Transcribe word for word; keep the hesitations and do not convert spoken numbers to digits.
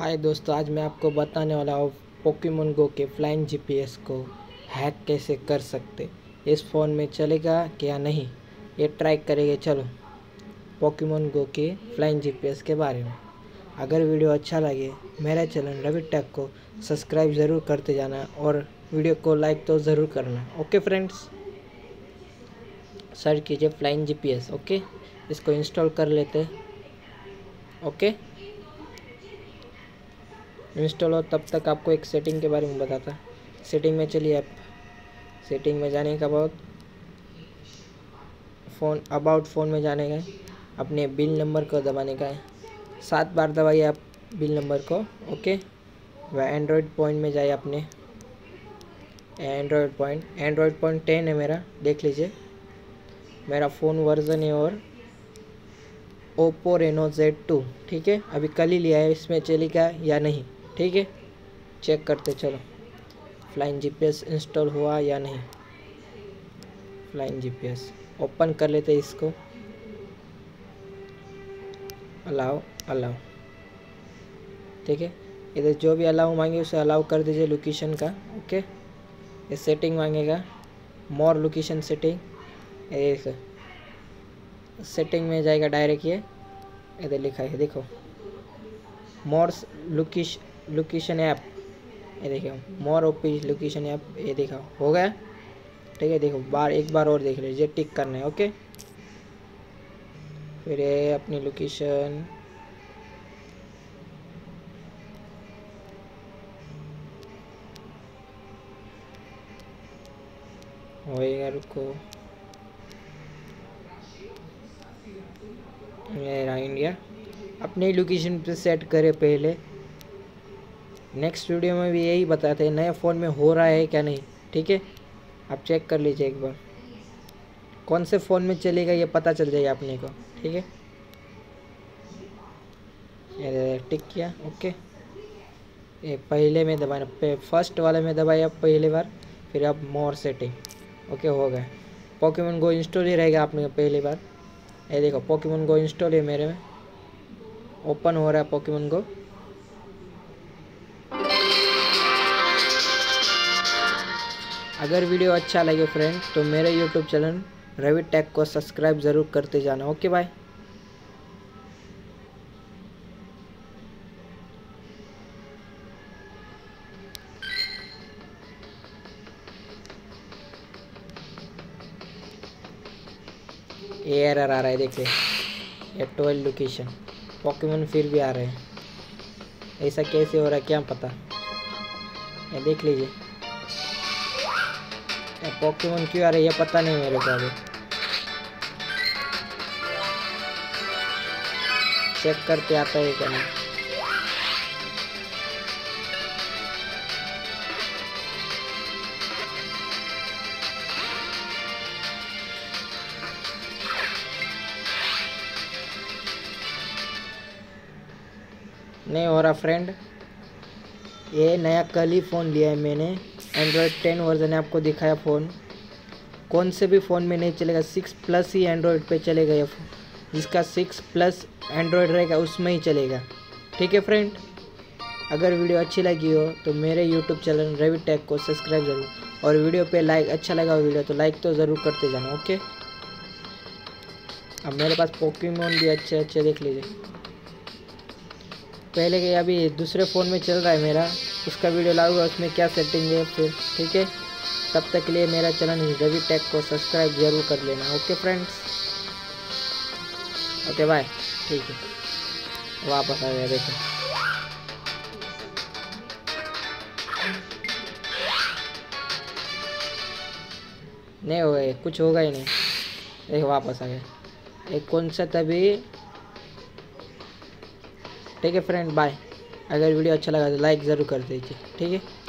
हाय दोस्तों, आज मैं आपको बताने वाला हूँ पोकेमॉन गो के फ्लाइंग जीपीएस को हैक कैसे कर सकते। इस फ़ोन में चलेगा क्या नहीं, ये ट्राई करेंगे। चलो पोकेमॉन गो के फ्लाइंग जीपीएस के बारे में। अगर वीडियो अच्छा लगे मेरे चैनल रवि टेक को सब्सक्राइब ज़रूर करते जाना और वीडियो को लाइक तो ज़रूर करना। ओके फ्रेंड्स, सर्च कीजिए फ्लाइंग जीपीएस। ओके, इसको इंस्टॉल कर लेते। ओके, इंस्टॉल हो तब तक आपको एक सेटिंग के बारे में बताता। सेटिंग में चलिए, आप सेटिंग में जाने के बाद फ़ोन अबाउट फ़ोन में जाने का है, अपने बिल नंबर को दबाने का है। सात बार दबाइए आप बिल नंबर को। ओके, वह एंड्रॉयड पॉइंट में जाइए अपने android point android point ten है मेरा, देख लीजिए मेरा फ़ोन वर्जन है और ओप्पो रेनो जेड टू। ठीक है, अभी कल ही लिया है, इसमें चलेगा या नहीं। ठीक है, चेक करते चलो फ्लाइंग जीपीएस इंस्टॉल हुआ या नहीं। फ्लाइंग जीपीएस ओपन कर लेते इसको, अलाउ अलाउ। ठीक है, इधर जो भी अलाउ मांगे उसे अलाउ कर दीजिए लोकेशन का। ओके, ये सेटिंग मांगेगा, मोर लोकेशन सेटिंग। एक सेटिंग में जाएगा डायरेक्ट, ये इधर लिखा है देखो, मोर लोकेशन लोकेशन ऐप। ये देखो मोर ओपी लोकेशन ऐप, ये देखा हो गया। ठीक है, देखो बार एक बार और देख लीजिए, टिक करना है। ओके, फिर ये अपनी लोकेशन होएगा, रुको, ये रहा इंडिया। अपनी लोकेशन पे सेट करें पहले। नेक्स्ट वीडियो में भी यही बताते हैं नए फ़ोन में हो रहा है क्या नहीं। ठीक है, आप चेक कर लीजिए एक बार, कौन से फ़ोन में चलेगा ये पता चल जाएगा अपने को। ठीक है, ये टिक किया। ओके, ये पहले में दबाना, फर्स्ट वाले में दबाया पहले बार, फिर अब मोर सेटिंग। ओके, हो गया। पोकेमॉन गो इंस्टॉल ही रहेगा आपने पहली बार। ये देखो पोकेमॉन गो इंस्टॉल है मेरे में, ओपन हो रहा है पोकेमॉन गो। अगर वीडियो अच्छा लगे फ्रेंड तो मेरे यूट्यूब चैनल रवि टेक को सब्सक्राइब ज़रूर करते जाना। Okay bye. एरर आ रहा है, देखिए ये ट्वेल्व लोकेशन पोकेमॉन फिर भी आ रहे हैं। ऐसा कैसे हो रहा है क्या पता, ये देख लीजिए पोकेमॉन क्यों आ रहा है ये पता नहीं मेरे को। अभी चेक करते आता है क्या नहीं। नहीं हो रहा फ्रेंड, ये नया कल ही फ़ोन लिया है मैंने, एंड्रॉयड टेन वर्जन है, आपको दिखाया फ़ोन। कौन से भी फ़ोन में नहीं चलेगा, सिक्स प्लस ही एंड्रॉयड पे चलेगा ये फ़ोन। जिसका सिक्स प्लस एंड्रॉयड रहेगा उसमें ही चलेगा। ठीक है फ्रेंड, अगर वीडियो अच्छी लगी हो तो मेरे यूट्यूब चैनल रवि टेक को सब्सक्राइब ज़रूर, और वीडियो पे लाइक, अच्छा लगा हो वीडियो तो लाइक तो ज़रूर करते जाना। ओके, अब मेरे पास पोकेमॉन भी अच्छे अच्छे देख लीजिए। पहले के अभी दूसरे फ़ोन में चल रहा है मेरा, उसका वीडियो लाऊंगा उसमें क्या सेटिंग है फिर। ठीक है, तब तक के लिए मेरा चैनल रवि टेक को सब्सक्राइब जरूर कर लेना। Okay friends, okay bye. ठीक है, वापस आ गया देखो। नहीं हो गया, कुछ होगा ही नहीं, देखो वापस आ गया। एक कौन सा तभी। ठीक है फ्रेंड, बाय। अगर वीडियो अच्छा लगा तो लाइक ज़रूर कर दीजिए। ठीक है।